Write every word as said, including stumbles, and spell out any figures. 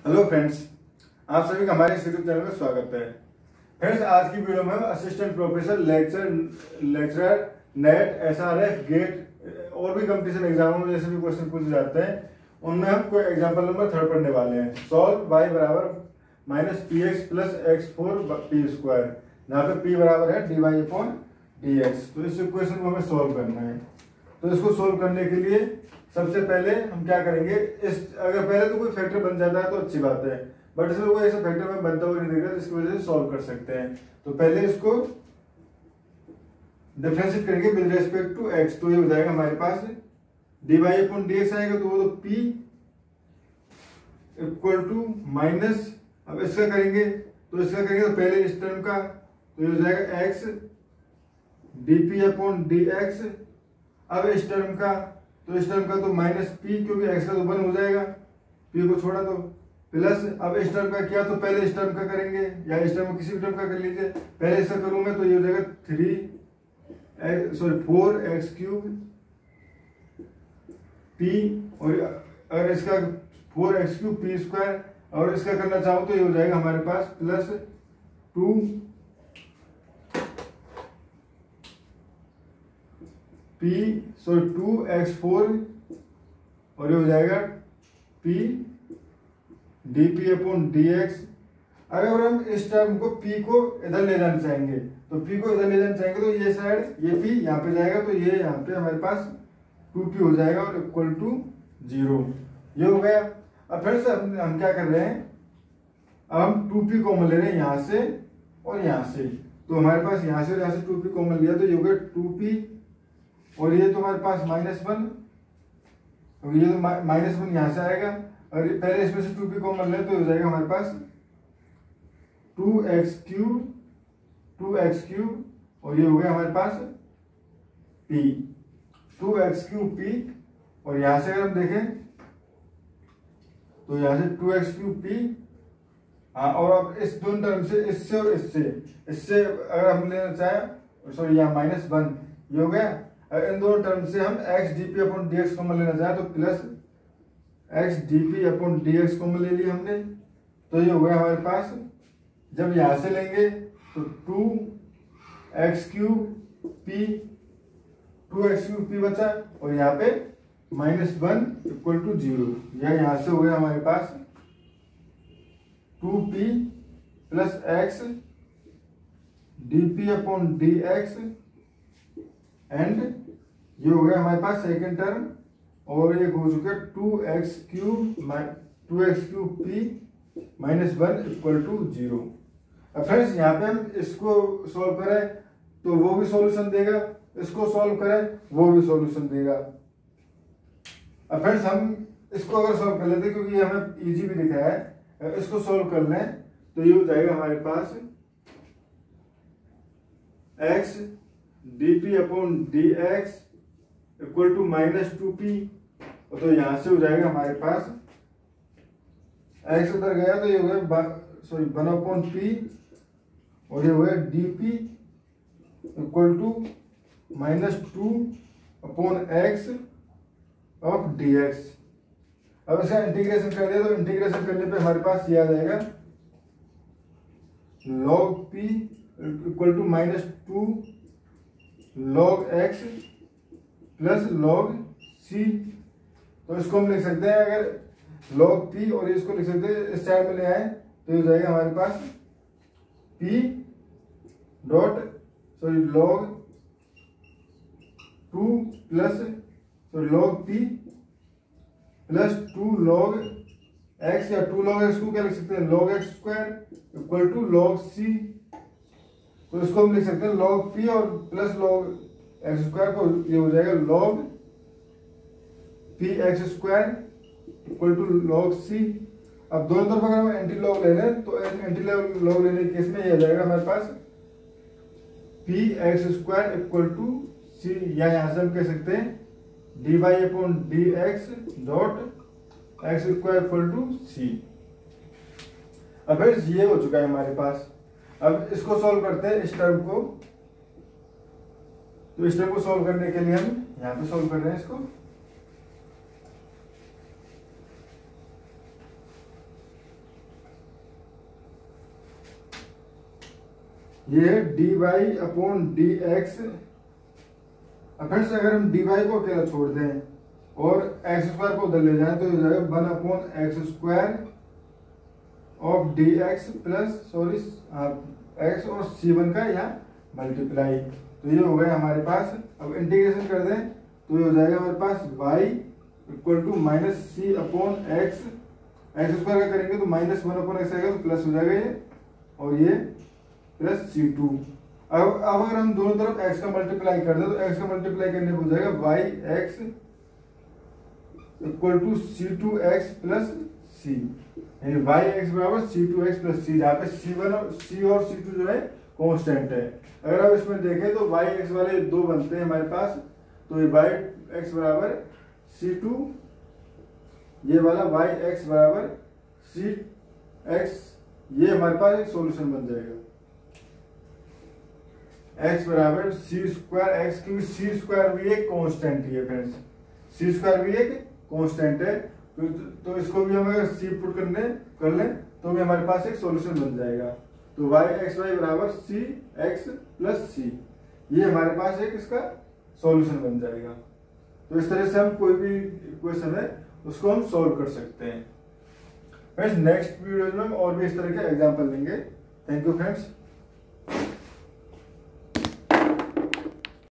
Hello friends, आप सभी का हमारे यूट्यूब चैनल में स्वागत है। फ्रेंड्स, आज की वीडियो में हम assistant professor lecture lecturer NET SRF GATE और भी कंपटीशन एग्जामों में जैसे भी क्वेश्चन पूछे जाते हैं उनमें हम कोई एग्जाम्पल नंबर थर्ड पढ़ने वाले हैं। सॉल्व वाई बराबर minus P X plus X four P square, जहाँ पे पी बराबर है D Y upon D X. तो इस इक्वेशन को हमें सॉल्व करना है। तो इसको सॉल्व करने के लिए सबसे पहले हम क्या करेंगे, इस अगर पहले तो कोई फैक्टर बन जाता है तो अच्छी बात है, बट इसमें कोई ऐसा फैक्टर में बनता हुआ नहीं दिख रहा जिसकी वजह से सॉल्व कर सकते हैं। तो पहले इसको डिफरेंशिएट करेंगे विद रेस्पेक्ट टू एक्स। तो ये हो जाएगा हमारे पास D Y upon D X आएगा, तो वो तो पी इक्वल टू माइनस, अब इसका करेंगे तो इसका करेंगे तो पहले इस टर्म का तो ये हो जाएगा x d p upon D x. अब इस टर्म का तो इस टर्म का तो माइनस पी, क्योंकि एक्स का तो वन हो जाएगा, पी को छोड़ा तो प्लस। अब इस टर्म का क्या, तो पहले इस टर्म का करेंगे या इस टर्म किसी भी टर्म का कर लीजिए। पहले इसका करूं मैं तो ये हो जाएगा three sorry four x cube p, और अगर इसका four x cube p square, और इसका करना चाहूं तो ये हो जाएगा हमारे पास plus two p sorry two x four, और ये हो जाएगा p d p upon D x. अगर हम इस टर्म को p को इधर ले जाना चाहेंगे तो p को इधर ले जाना चाहेंगे तो ये साइड ये p यहाँ पे जाएगा, तो ये यहाँ पे हमारे पास टू पी हो जाएगा और इक्वल टू जीरो। ये हो गया। अब फिर से हम, हम क्या कर रहे हैं, अब हम टू पी कॉमन ले रहे हैं यहाँ से और यहाँ से। तो हमारे पास यहाँ से और यहाँ से टू पी कॉमन लिया तो ये हो गया टू पी, और ये तो हमारे पास माइनस वन, और ये तो माइनस वन यहाँ से आएगा, और पहले इसमें से टू पी कॉमन ले तो हो जाएगा हमारे पास two x cube two x cube, और ये हो गया हमारे पास p two x cube p. और यहाँ से अगर हम देखें तो यहाँ से टू एक्स क्यूब पी, हाँ, और अब इस दोनों टर्म से इससे और इससे इससे अगर हम लेना चाहें सॉरी यहाँ माइनस वन, ये हो गया। अगर इन दोनों टर्म से हम x d p upon D x common लेना चाहें तो plus x d p upon D x common ले लिया हमने, तो ये हो गया हमारे पास। जब यहां से लेंगे तो two x cube p two x cube p बचा, और यहाँ पे minus one equal to zero. यह यहां से हो गया हमारे पास two p plus x d p upon D x, and ये हो गया हमारे पास सेकेंड टर्म, और ये हो चुका है two x cube two x cube p minus one equal to zero. अब फ्रेंड्स यहाँ पे हम इसको सॉल्व करें तो वो भी सॉल्यूशन देगा, इसको सॉल्व करें वो भी सॉल्यूशन देगा। अब फ्रेंड्स हम इसको अगर सॉल्व कर लेते क्योंकि हमें इजी भी दिखा है, इसको सॉल्व कर लें तो ये हो जाएगा हमारे पास x d p upon D x equal to minus two p, तो यहां से हो जाएगा हमारे पास एक्स उधर गया तो ये हो गया सॉरी वन अपॉन पी, और ये हो गया d p equal to minus two upon x of d x. अब इसका इंटीग्रेशन कर दिया तो इंटीग्रेशन करने पे हमारे पास ये आ जाएगा log p equal to minus two log x plus log c. तो इसको हम लिख सकते हैं, अगर लॉग पी और इसको लिख सकते हैं इस साइड में ले आए तो ये हो जाएगा हमारे पास p dot sorry log two plus sorry log p plus two log x, या टू लॉग एक्स को क्या लिख सकते हैं log x square equal to log c. तो इसको हम लिख सकते हैं लॉग पी और प्लस लॉग एक्स स्क्वायर को, ये हो जाएगा log p x square equal to log c. अब दोनों तरफ अगर हम एंटी लॉग ले लें तो एंटी लॉग लेने के केस में ये आ जाएगा हमारे पास p x square equal to c, या यहां से हम कह सकते हैं d Y upon D x dot x square equal to c. अब ये हो चुका है हमारे पास। अब इसको सॉल्व करते हैं इस टर्म को, तो इस टर्म को सॉल्व करने के लिए हम यहाँ पे सॉल्व कर रहे हैं इसको। ये है D Y upon D x. Friends अगर हम डी वाई को अकेला छोड़ दें और एक्स स्क्वायर को उधर ले जाएं तो हो जाएगा one upon x square of d x plus sorry x और सी वन का यहाँ मल्टीप्लाई। तो ये हो गया हमारे पास। अब इंटीग्रेशन कर दें तो ये हो जाएगा हमारे पास y equal to minus c upon x. X square का करेंगे तो माइनस वन अपॉन एक्स आएगा तो प्लस हो जाएगा ये, और ये प्लस सी टू। अब अब अगर हम दोनों तरफ x का मल्टीप्लाई कर दें तो x का मल्टीप्लाई करने पर हो जाएगा y x equal to c two x plus c, यानी y x बराबर c two x plus c, जहाँ पे सी वन और सी और सी टू जो है कांस्टेंट है। अगर आप इसमें देखें तो y x वाले दो बनते हैं हमारे पास, तो ये y x बराबर सी टू, ये वाला y x बराबर सी एक्स, ये हमारे पास एक सॉल्यूशन बन जाएगा। x बराबर सी स्क्वायर एक्स, क्योंकि सी स्क्वायर भी एक कांस्टेंट ही है फ्रेंड्स, सी स्क्वायर भी एक कांस्टेंट है। तो, तो इसको भी हम अगर सी पुट करने कर लें तो भी हमारे पास एक सॉल्यूशन बन जाएगा। तो y एक्स वाई बराबर सी एक्स प्लस सी, ये हमारे पास एक इसका सॉल्यूशन बन जाएगा। तो इस तरह से हम कोई भी इक्वेशन है उसको हम सॉल्व कर सकते हैं। फ्रेंड्स नेक्स्ट वीडियो में हम और भी इस तरह के एग्जांपल लेंगे। Thank you friends.